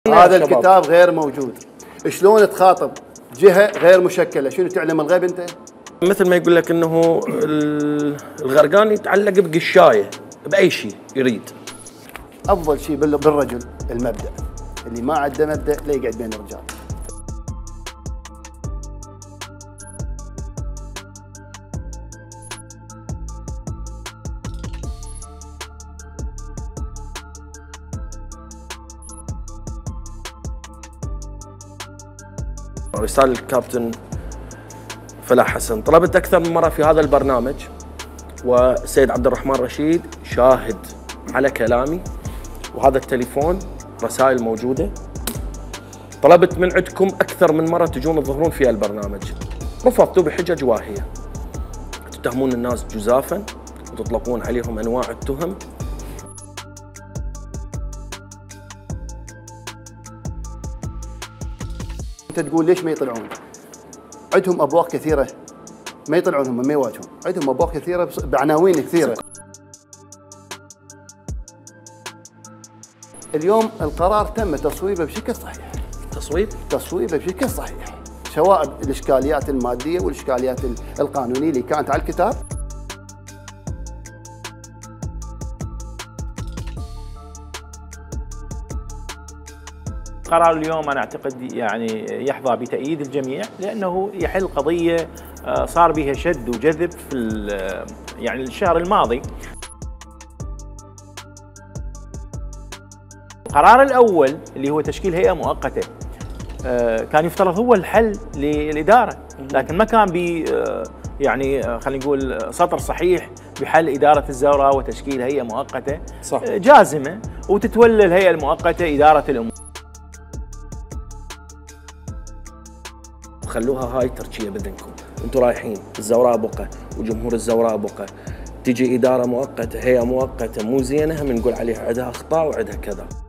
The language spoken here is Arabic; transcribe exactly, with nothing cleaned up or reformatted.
هذا الكتاب غير موجود. شلون تخاطب جهه غير مشكله؟ شنو تعلم الغيب انت؟ مثل ما يقول لك انه الغرقان يتعلق بقشايه باي شيء يريد. افضل شيء بالرجل المبدا، اللي ما عنده مبدا لا يقعد بين الرجال. رسالة الكابتن فلاح حسن، طلبت أكثر من مرة في هذا البرنامج والسيد عبد الرحمن رشيد شاهد على كلامي، وهذا التليفون رسائل موجودة. طلبت من عندكم أكثر من مرة تجون تظهرون في البرنامج، رفضتوا بحجج واهية، تتهمون الناس جزافا وتطلقون عليهم أنواع التهم. انت تقول ليش ما يطلعون؟ عندهم ابواق كثيره ما يطلعون، هم ما يواجهون، عندهم ابواق كثيره بعناوين كثيره. اليوم القرار تم تصويبه بشكل صحيح. تصويب؟ تصويبه بشكل صحيح، سواء الاشكاليات الماديه والاشكاليات القانونيه اللي كانت على الكتاب. قرار اليوم أنا أعتقد يعني يحظى بتأييد الجميع، لأنه يحل قضية صار بها شد وجذب في يعني الشهر الماضي. القرار الأول اللي هو تشكيل هيئة مؤقتة كان يفترض هو الحل للإدارة، لكن ما كان ب يعني خلينا نقول سطر صحيح بحل إدارة الزوراء وتشكيل هيئة مؤقتة صح. جازمة، وتتولى الهيئة المؤقتة إدارة الأمور. خلوها هاي تركية بذنكم، انتم رايحين الزوراء بقى وجمهور الزوراء بقى، تجي إدارة مؤقتة هيئة مؤقتة مو زينة هم نقول عليها عندها أخطاء وعندها كذا.